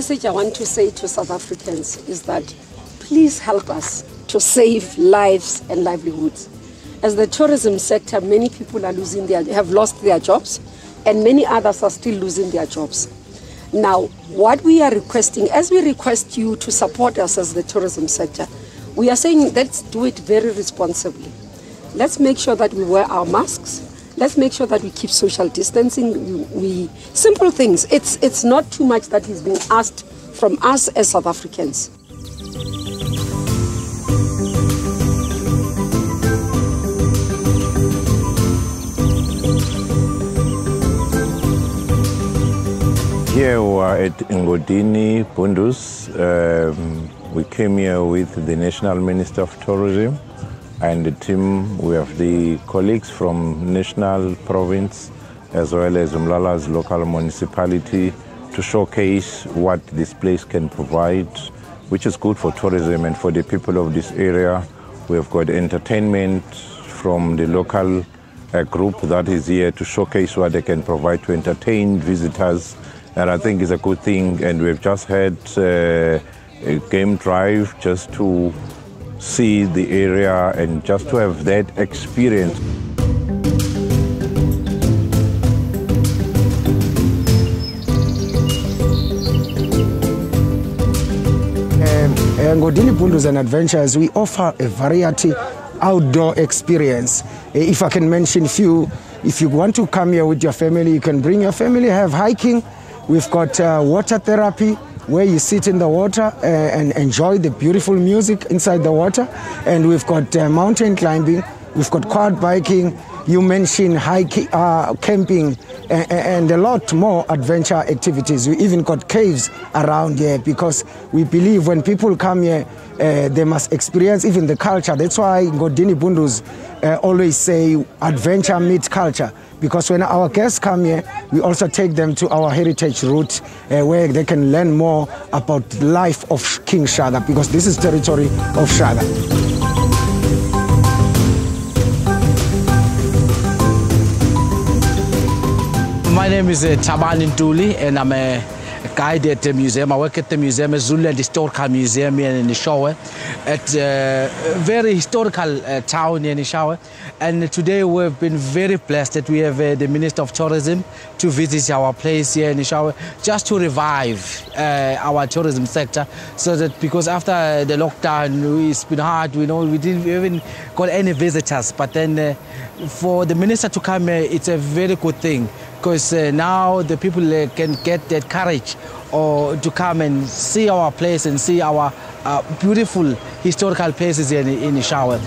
message I want to say to South Africans is that please help us to save lives and livelihoods. As the tourism sector, many people are have lost their jobs, and many others are still losing their jobs. Now, what we are requesting, as we request you to support us as the tourism sector, we are saying let's do it very responsibly. Let's make sure that we wear our masks. Let's make sure that we keep social distancing. Simple things. It's not too much that is being asked from us as South Africans. Here we are at Ngodini Bunduz. We came here with the National Minister of Tourism and the team. We have the colleagues from national, province, as well as uMlalazi local municipality to showcase what this place can provide, which is good for tourism and for the people of this area. We have got entertainment from the local group that is here to showcase what they can provide to entertain visitors. And I think it's a good thing. And we've just had a game drive just to see the area and just to have that experience. Ngodini Bunduz and Adventures, we offer a variety outdoor experience. If I can mention few, if you want to come here with your family, you can bring your family, have hiking. We've got water therapy, where you sit in the water and enjoy the beautiful music inside the water. And we've got mountain climbing, we've got quad biking, you mentioned hiking, camping, and a lot more adventure activities. We even got caves around here because we believe when people come here, they must experience even the culture. That's why Ngodini Bunduz always say adventure meets culture. Because when our guests come here, we also take them to our heritage route where they can learn more about the life of King Shaka, because this is territory of Shaka. My name is Tabani Ntuli, and I'm a guide at the museum. I work at the museum, a Zulu Historical Museum here in Eshowe, at a very historical town here in Eshowe. And today we've been very blessed that we have the Minister of Tourism to visit our place here in Eshowe, just to revive our tourism sector, so that because after the lockdown it's been hard, we didn't even got any visitors, but then for the Minister to come here, it's a very good thing, because now the people can get that courage to come and see our place and see our beautiful historical places here in Eshowe.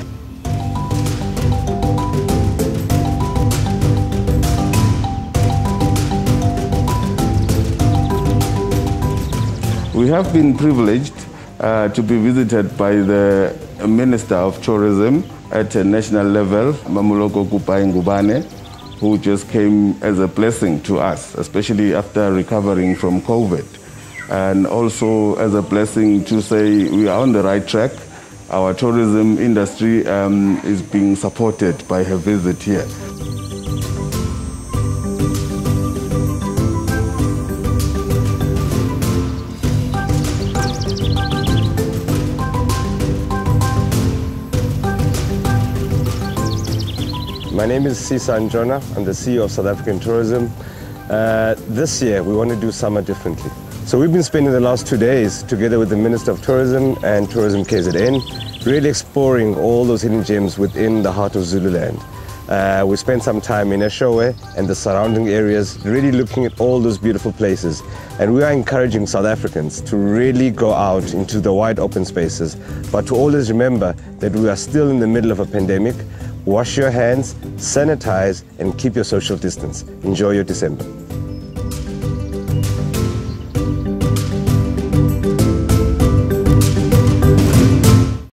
We have been privileged to be visited by the Minister of Tourism at a national level, Mmamoloko Kubayi-Ngubane, who just came as a blessing to us, especially after recovering from COVID. And also as a blessing to say we are on the right track. Our tourism industry is being supported by her visit here. My name is Sisan Jona. I'm the CEO of South African Tourism. This year, we want to do summer differently. So we've been spending the last 2 days together with the Minister of Tourism and Tourism KZN, really exploring all those hidden gems within the heart of Zululand. We spent some time in Eshowe and the surrounding areas, really looking at all those beautiful places. And we are encouraging South Africans to really go out into the wide open spaces, but to always remember that we are still in the middle of a pandemic. Wash your hands, sanitize, and keep your social distance. Enjoy your December.